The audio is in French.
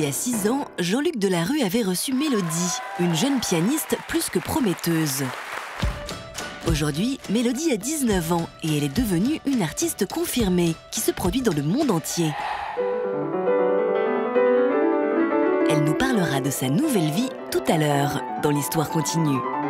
Il y a 6 ans, Jean-Luc Delarue avait reçu Mélodie, une jeune pianiste plus que prometteuse. Aujourd'hui, Mélodie a 19 ans et elle est devenue une artiste confirmée qui se produit dans le monde entier. Elle nous parlera de sa nouvelle vie tout à l'heure dans l'Histoire continue.